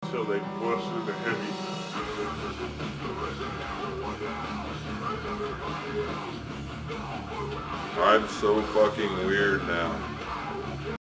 until they bust through the heavy. I'm so fucking weird now.